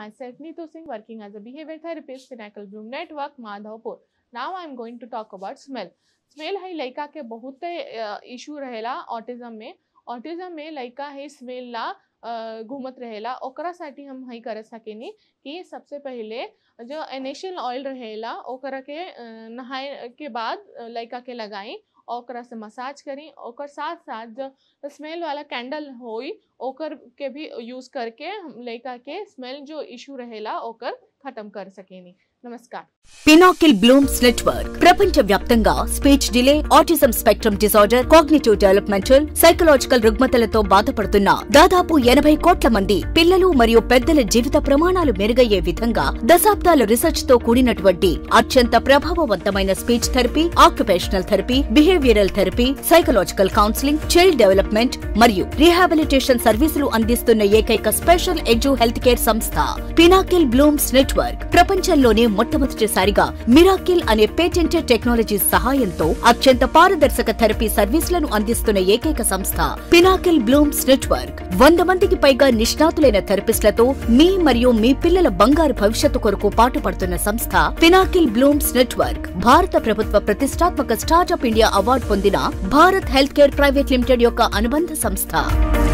myself Neetu Singh, working as a behavior therapist, Pinnacle Bloom Network, Madhavpur. Now I am going to talk about smell. Smell है लड़का के बहुत issue रहेला autism में लड़का है स्मेल ला घूमत रहेला ओकरा साठी हम हई कर सकेनी कि सबसे पहले जो इनिशियल ऑयल रहेला ओकरा के नहाए के बाद लड़का के लगाई ओकरा से मसाज करी ओकर साथ साथ जो स्मेल वाला कैंडल होई ओकर के भी यूज करके लड़का के स्मेल जो इशू रहेला ओकर खत्म कर सकेनी। नमस्कार। పినాకిల్ బ్లూమ్స్ నెట్వర్క్ ప్రపంచ వ్యాప్తంగా speech delay, autism spectrum disorder, cognitive developmental, psychological రుగ్మతలతో బాధపడుతున్న దాదాపు 80 కోట్ల మంది పిల్లలు మరియు పెద్దల జీవిత ప్రమాణాలు మెరుగయ్యే విధంగా దశాబ్దాల రీసెర్చ్ తో కూడినటువంటి అత్యంత ప్రభావవంతమైన speech therapy, occupational therapy, behavioural therapy, psychological counselling, child development మరియు రీహాబిలిటేషన్ సర్వీసులు అందిస్తున్న ఏకైక స్పెషల్ ఎడ్యు హెల్త్ కేర్ సంస్థ పినాకిల్ బ్లూమ్స్ నెట్వర్క్ ప్రపంచంలోనే మొట్టమొదటిసారిగా మిరాకిల్ అనే పేటెంటెడ్ టెక్నాలజీ సహాయంతో అత్యంత పారదర్శక థెరపీ సర్వీసులను అందిస్తున్న ఏకైక సంస్థ పినాకిల్ బ్లూమ్స్ నెట్వర్క్ 100 మందికి పైగా నిష్ణాతులైన థెరపిస్టులతో మీ మరియు మీ పిల్లల బంగారు భవిష్యత్తు కొరకు పాటుపడుతున్న సంస్థ పినాకిల్ బ్లూమ్స్ నెట్వర్క్ భారత ప్రభుత్వ ప్రతిష్టాత్మక స్టార్టప్ ఇండియా అవార్డు పొందిన Bharat health care private limited యొక్క అనుబంధ సంస్థ।